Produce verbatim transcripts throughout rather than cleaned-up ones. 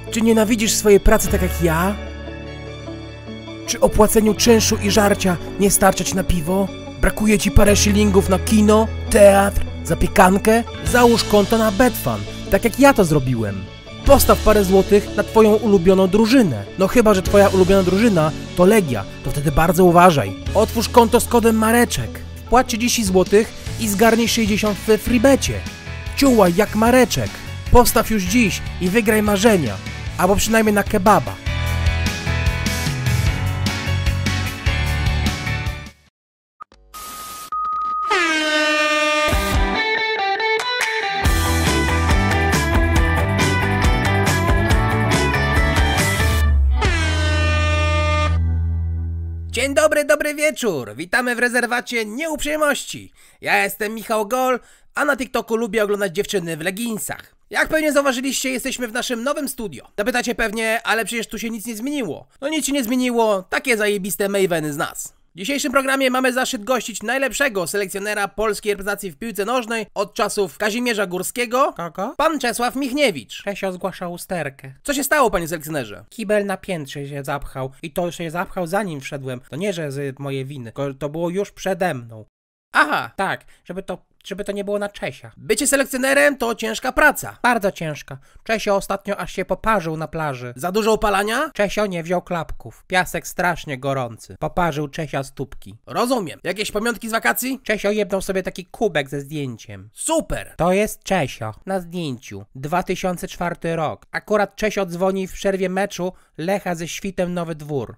Czy nienawidzisz swojej pracy tak jak ja? Czy o płaceniu czynszu i żarcia nie starcza ci na piwo? Brakuje ci parę shillingów na kino, teatr, zapiekankę? Załóż konto na Betfan, tak jak ja to zrobiłem. Postaw parę złotych na twoją ulubioną drużynę. No chyba, że twoja ulubiona drużyna to Legia, to wtedy bardzo uważaj. Otwórz konto z kodem Mareczek. Wpłać trzydzieści złotych i zgarnij sześćdziesiąt w freebecie. Ciułaj jak Mareczek. Postaw już dziś i wygraj marzenia. Albo przynajmniej na kebaba. Dzień dobry, dobry wieczór. Witamy w rezerwacie Nieuprzejmości. Ja jestem Michał Gol, a na TikToku lubię oglądać dziewczyny w leginsach. Jak pewnie zauważyliście, jesteśmy w naszym nowym studio. Zapytacie pewnie, ale przecież tu się nic nie zmieniło. No nic się nie zmieniło, takie zajebiste maveny z nas. W dzisiejszym programie mamy zaszczyt gościć najlepszego selekcjonera polskiej reprezentacji w piłce nożnej od czasów Kazimierza Górskiego. Kogo? Pan Czesław Michniewicz. Czesio zgłaszał usterkę. Co się stało, panie selekcjonerze? Kibel na piętrze się zapchał i to się zapchał zanim wszedłem. To nie, że z mojej winy, tylko to było już przede mną. Aha, Tak, żeby to, żeby to nie było na Czesia. bycie selekcjonerem to ciężka praca. Bardzo ciężka. Czesio ostatnio aż się poparzył na plaży. Za dużo opalania? Czesio nie wziął klapków. Piasek strasznie gorący. Poparzył Czesia stópki. Rozumiem. Jakieś pamiątki z wakacji? Czesio jebnął sobie taki kubek ze zdjęciem. Super! To jest Czesio na zdjęciu. dwa tysiące czwarty rok. Akurat Czesio dzwoni w przerwie meczu Lecha ze Świtem Nowy Dwór.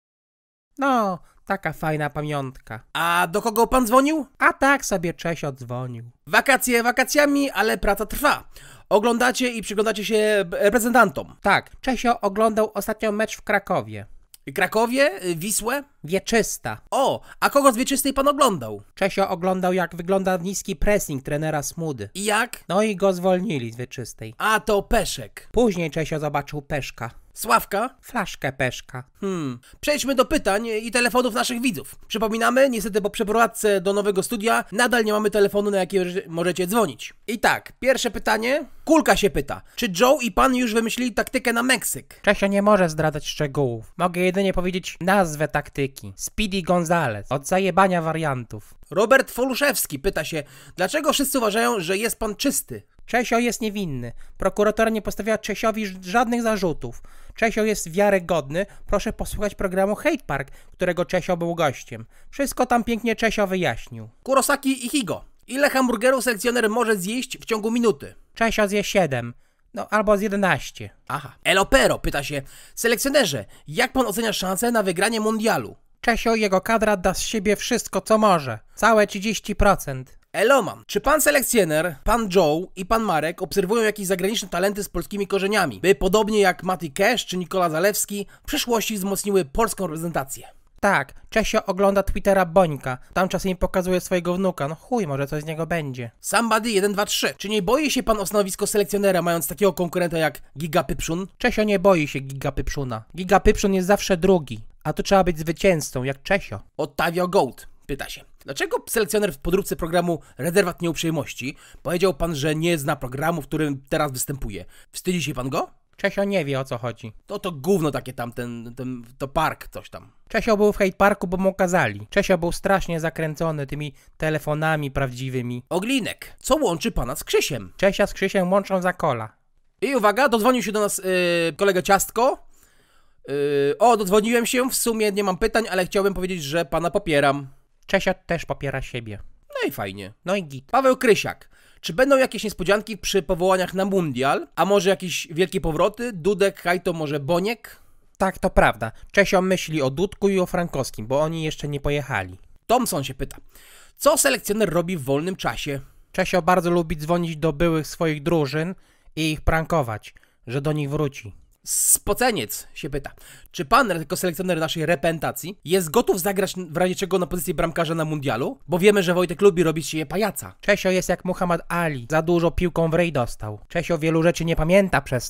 No, taka fajna pamiątka. A do kogo pan dzwonił? A tak sobie Czesio dzwonił. Wakacje wakacjami, ale praca trwa. Oglądacie i przyglądacie się reprezentantom. Tak, Czesio oglądał ostatnio mecz w Krakowie. Krakowie, Wisłę? Wieczysta. O, a kogo z Wieczystej pan oglądał? Czesio oglądał, jak wygląda niski pressing trenera Smudy. I jak? No i go zwolnili z Wieczystej. A to Peszek. Później Czesio zobaczył Peszka. Sławka? Flaszkę Peszka. Hmm. Przejdźmy do pytań i telefonów naszych widzów. Przypominamy, niestety po przeprowadzce do nowego studia nadal nie mamy telefonu, na jaki możecie dzwonić. I tak, pierwsze pytanie. Kulka się pyta, czy Joe i pan już wymyślili taktykę na Meksyk? Czesio nie może zdradzać szczegółów. Mogę jedynie powiedzieć nazwę taktyki. Speedy Gonzales. Od zajebania wariantów. Robert Foluszewski pyta się, dlaczego wszyscy uważają, że jest pan czysty? Czesio jest niewinny. Prokuratora nie postawiła Czesiowi żadnych zarzutów. Czesio jest wiarygodny. Proszę posłuchać programu Hate Park, którego Czesio był gościem. Wszystko tam pięknie Czesio wyjaśnił. Kurosaki i Higo. Ile hamburgerów selekcjoner może zjeść w ciągu minuty? Czesio zje siedem. No albo z jedenaście. Aha. Elopero pyta się, selekcjonerze, jak pan ocenia szansę na wygranie mundialu? Czesio i jego kadra da z siebie wszystko, co może. Całe trzydzieści procent. Eloman, czy pan selekcjoner, pan Joe i pan Marek obserwują jakieś zagraniczne talenty z polskimi korzeniami, by podobnie jak Mati Cash czy Nikola Zalewski w przyszłości wzmocniły polską reprezentację? Tak, Czesio ogląda Twittera Bońka. Tam czasem pokazuje swojego wnuka. No chuj, może coś z niego będzie. Somebody jeden dwa trzy. Czy nie boi się pan o stanowisko selekcjonera, mając takiego konkurenta jak Giga Pyprzun? Czesio nie boi się Giga Pyprzuna. Giga Pyprzun jest zawsze drugi, a tu trzeba być zwycięzcą, jak Czesio. Ottavio Gold pyta się, dlaczego selekcjoner w podróbce programu Rezerwat Nieuprzejmości powiedział pan, że nie zna programu, w którym teraz występuje? Wstydzi się pan go? Czesio nie wie, o co chodzi. To to gówno takie tam, ten, ten to park, coś tam. Czesio był w hate parku, bo mu kazali. Czesio był strasznie zakręcony tymi telefonami prawdziwymi. Oglinek, co łączy pana z Krzysiem? Czesia z Krzysiem łączą za kola. I uwaga, dodzwonił się do nas yy, kolega Ciastko. Yy, o, dodzwoniłem się, w sumie nie mam pytań, ale chciałbym powiedzieć, że pana popieram. Czesio też popiera siebie. No i fajnie. No i git. Paweł Krysiak. Czy będą jakieś niespodzianki przy powołaniach na mundial? A może jakieś wielkie powroty? Dudek, Hajto, może Boniek? Tak, to prawda. Czesio myśli o Dudku i o Frankowskim, bo oni jeszcze nie pojechali. Thomson się pyta. Co selekcjoner robi w wolnym czasie? Czesio bardzo lubi dzwonić do byłych swoich drużyn i ich prankować, że do nich wróci. Spoceniec się pyta. Czy pan, jako selekcjoner naszej reprezentacji, jest gotów zagrać w razie czego na pozycję bramkarza na mundialu? Bo wiemy, że Wojtek lubi robić się pajaca. Czesio jest jak Muhammad Ali. Za dużo piłką w rej dostał. Czesio wielu rzeczy nie pamięta przez to.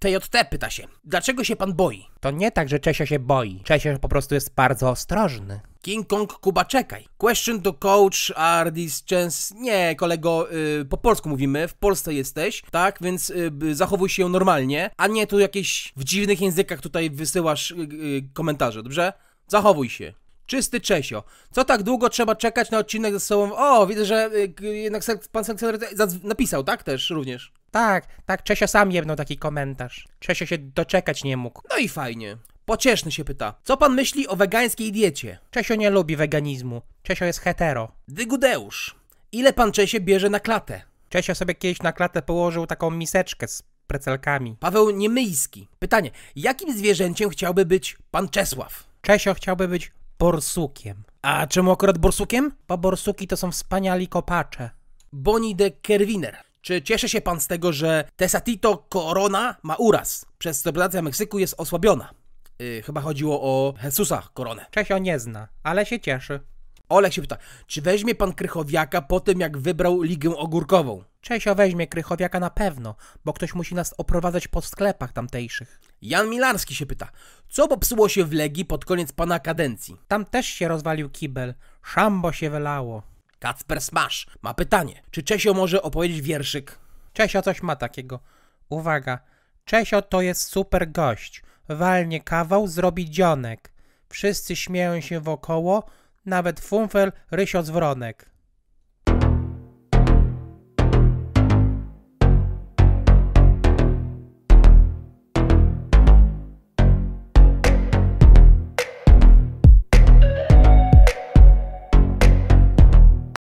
T J T pyta się, dlaczego się pan boi? To nie tak, że Czesio się boi. Czesio po prostu jest bardzo ostrożny. King Kong Kuba, czekaj. Question to coach, are these chance... Nie, kolego, y, po polsku mówimy, w Polsce jesteś, tak? Więc y, zachowuj się normalnie, a nie tu jakieś w dziwnych językach tutaj wysyłasz y, y, komentarze, dobrze? Zachowuj się. Czysty Czesio. Co tak długo trzeba czekać na odcinek ze sobą? O, widzę, że y, jednak pan sekretarz napisał, tak? Też również. Tak, tak, Czesio sam jebnął taki komentarz. Czesio się doczekać nie mógł. No i fajnie. Pocieszny się pyta, co pan myśli o wegańskiej diecie? Czesio nie lubi weganizmu. Czesio jest hetero. Dygudeusz, ile pan Czesie bierze na klatę? Czesio sobie kiedyś na klatę położył taką miseczkę z precelkami. Paweł Niemyjski. Pytanie, jakim zwierzęciem chciałby być pan Czesław? Czesio chciałby być borsukiem. A czemu akurat borsukiem? Bo borsuki to są wspaniali kopacze. Boni de Kerwiner. Czy cieszy się pan z tego, że Tecatito Corona ma uraz, przez co reprezentacja Meksyku jest osłabiona? Yy, chyba chodziło o Jesusa Koronę. Czesio nie zna, ale się cieszy. Olek się pyta, czy weźmie pan Krychowiaka po tym, jak wybrał ligę ogórkową? Czesio weźmie Krychowiaka na pewno, bo ktoś musi nas oprowadzać po sklepach tamtejszych. Jan Milarski się pyta, co popsuło się w Legii pod koniec pana kadencji? Tam też się rozwalił kibel, szambo się wylało. Kacper Smash ma pytanie, czy Czesio może opowiedzieć wierszyk? Czesio coś ma takiego. Uwaga, Czesio to jest super gość. Walnie kawał, zrobi dzionek. Wszyscy śmieją się wokoło, nawet Funfel Rysio Zwronek.